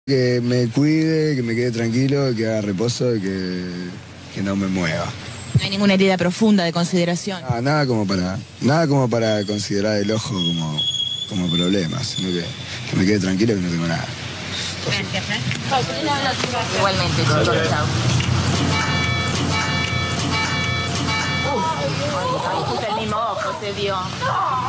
Que me cuide, que me quede tranquilo, que haga reposo y que no me mueva. No hay ninguna herida profunda de consideración. Nada como para considerar el ojo como problema, sino que me quede tranquilo que no tengo nada. Gracias, igualmente, chicos, chao. Ay, justo el mismo ojo se dio.